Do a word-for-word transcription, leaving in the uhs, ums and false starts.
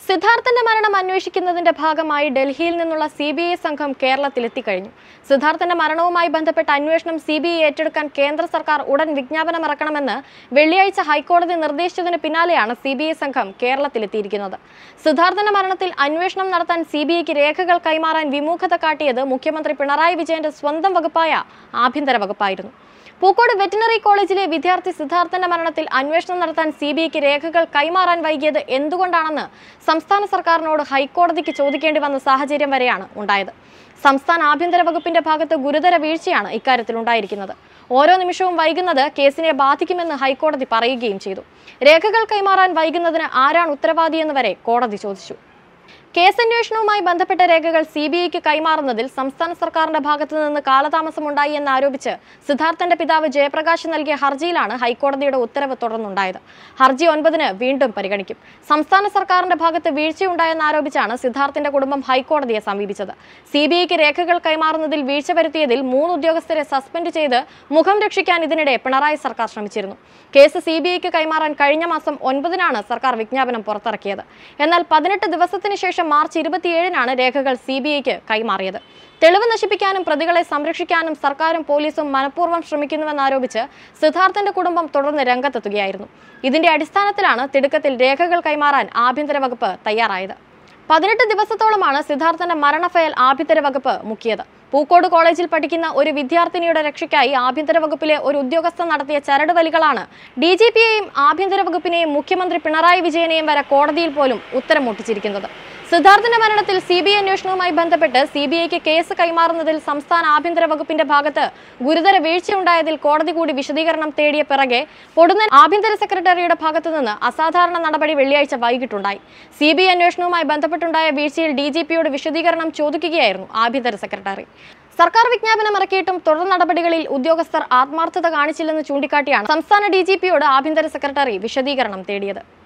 സിദ്ധാർത്ഥന്റെ മരണം അന്വേഷിക്കുന്നതിന്റെ ഭാഗമായി ഡൽഹിയിൽ നിന്നുള്ള സി ബി ഐ സംഘം കേരളത്തിലെത്തിക്കഴിഞ്ഞു. സിദ്ധാർത്ഥന്റെ മരണവുമായി ബന്ധപ്പെട്ട അന്വേഷണം സി ബി ഐ ഏറ്റെടുക്കാൻ കേന്ദ്ര സർക്കാർ ഉടൻ വിജ്ഞാപനമിറക്കണമെന്ന് വെള്ളിയാഴ്ച ഹൈക്കോടതി നിർദ്ദേശിച്ചതിന് പിന്നാലെയാണ് സി ബി ഐ സംഘം കേരളത്തിലെത്തിയിരിക്കുന്നത്. സിദ്ധാർത്ഥന്റെ മരണത്തിൽ അന്വേഷണം നടത്താൻ സി ബി ഐക്ക് രേഖകൾ കൈമാറാൻ വിമുഖത കാട്ടിയത് മുഖ്യമന്ത്രി പിണറായി വിജയന്റെ സ്വന്തം വകുപ്പായ ആഭ്യന്തര വകുപ്പായിരുന്നു. പൂക്കോട് വെറ്റിനറി കോളേജിലെ വിദ്യാർത്ഥി സിദ്ധാർത്ഥന്റെ മരണത്തിൽ അന്വേഷണം നടത്താൻ സി ബി ഐക്ക് രേഖകൾ കൈമാറാൻ വൈകിയത് എന്തുകൊണ്ടാണെന്ന് സംസ്ഥാന സർക്കാരിനോട് ഹൈക്കോടതിക്ക് ചോദിക്കേണ്ടി വന്ന സാഹചര്യം വരെയാണ് ഉണ്ടായത്. സംസ്ഥാന ആഭ്യന്തര വകുപ്പിന്റെ ഭാഗത്ത് ഗുരുതര വീഴ്ചയാണ് ഇക്കാര്യത്തിൽ ഉണ്ടായിരിക്കുന്നത്. ഓരോ നിമിഷവും വൈകുന്നത് കേസിനെ ബാധിക്കുമെന്ന് ഹൈക്കോടതി പറയുകയും ചെയ്തു. രേഖകൾ കൈമാറാൻ വൈകുന്നതിന് ആരാണ് ഉത്തരവാദിയെന്ന് വരെ കോടതി ചോദിച്ചു. കേസന്വേഷണവുമായി ബന്ധപ്പെട്ട രേഖകൾ സി ബി ഐക്ക് കൈമാറുന്നതിൽ സംസ്ഥാന സർക്കാരിന്റെ ഭാഗത്തു നിന്ന് കാലതാമസമുണ്ടായി എന്നാരോപിച്ച് സിദ്ധാർത്ഥന്റെ പിതാവ് ജയപ്രകാശ് നൽകിയ ഹർജിയിലാണ് ഹൈക്കോടതിയുടെ ഉത്തരവ് തുടർന്നുണ്ടായത്. ഹർജി ഒൻപതിന് വീണ്ടും പരിഗണിക്കും. സംസ്ഥാന സർക്കാരിന്റെ ഭാഗത്ത് വീഴ്ചയുണ്ടായെന്നാരോപിച്ചാണ് സിദ്ധാർത്ഥന്റെ കുടുംബം ഹൈക്കോടതിയെ സമീപിച്ചത്. സി ബി ഐക്ക് രേഖകൾ കൈമാറുന്നതിൽ വീഴ്ച വരുത്തിയതിൽ മൂന്ന് ഉദ്യോഗസ്ഥരെ സസ്പെൻഡ് ചെയ്ത് മുഖം രക്ഷിക്കാൻ ഇതിനിടെ പിണറായി സർക്കാർ ശ്രമിച്ചിരുന്നു. കേസ് സി ബി ഐക്ക് കൈമാറാൻ കഴിഞ്ഞ മാസം ഒൻപതിനാണ് സർക്കാർ വിജ്ഞാപനം പുറത്തിറക്കിയത്. എന്നാൽ പതിനെട്ട് ദിവസത്തിന് ശേഷം മാർച്ച് ഇരുപത്തിയേഴിനാണ് രേഖകൾ സി ബി ഐക്ക് കൈമാറിയത്. തെളിവ് നശിപ്പിക്കാനും പ്രതികളെ സംരക്ഷിക്കാനും സർക്കാരും പോലീസും മനഃപൂർവ്വം ശ്രമിക്കുന്നുവെന്നാരോപിച്ച് സിദ്ധാർത്ഥന്റെ കുടുംബം തുടർന്ന് രംഗത്തെത്തുകയായിരുന്നു. ഇതിന്റെ അടിസ്ഥാനത്തിലാണ് തിടുക്കത്തിൽ രേഖകൾ കൈമാറാൻ ആഭ്യന്തര വകുപ്പ് തയ്യാറായത്. പതിനെട്ട് ദിവസത്തോളമാണ് സിദ്ധാർത്ഥന്റെ മരണ ഫയൽ ആഭ്യന്തര വകുപ്പ് മുക്കിയത്. പൂക്കോട് കോളേജിൽ പഠിക്കുന്ന ഒരു വിദ്യാർത്ഥിനിയുടെ രക്ഷയ്ക്കായി ആഭ്യന്തര വകുപ്പിലെ ഒരു ഉദ്യോഗസ്ഥൻ നടത്തിയ ചരടുവലികളാണ് ഡി ജി പിയെയും ആഭ്യന്തര വകുപ്പിനെയും മുഖ്യമന്ത്രി പിണറായി വിജയനെയും വരെ കോടതിയിൽ പോലും ഉത്തരം മുട്ടിച്ചിരിക്കുന്നത്. സിദ്ധാർത്ഥന്റെ മരണത്തിൽ സി ബി ഐ അന്വേഷണവുമായി ബന്ധപ്പെട്ട് സി ബി ഐക്ക് കേസ് കൈമാറുന്നതിൽ സംസ്ഥാന ആഭ്യന്തര വകുപ്പിന്റെ ഭാഗത്ത് ഗുരുതര വീഴ്ചയുണ്ടായതിൽ കോടതി കൂടി വിശദീകരണം തേടിയ പിറകെ പൊടുന്നൻ ആഭ്യന്തര സെക്രട്ടറിയുടെ ഭാഗത്തു നിന്ന് അസാധാരണ നടപടി വെള്ളിയാഴ്ച വൈകിട്ടുണ്ടായി. സി ബി ഐ അന്വേഷണവുമായി ബന്ധപ്പെട്ടുണ്ടായ വീഴ്ചയിൽ ഡി ജി പിയോട് വിശദീകരണം ചോദിക്കുകയായിരുന്നു ആഭ്യന്തര സെക്രട്ടറി. സർക്കാർ വിജ്ഞാപനം ഇറക്കിയിട്ടും തുടർ നടപടികളിൽ ഉദ്യോഗസ്ഥർ ആത്മാർത്ഥത കാണിച്ചില്ലെന്ന് ചൂണ്ടിക്കാട്ടിയാണ് സംസ്ഥാന ഡി ജി പിയോട് ആഭ്യന്തര സെക്രട്ടറി വിശദീകരണം തേടിയത്.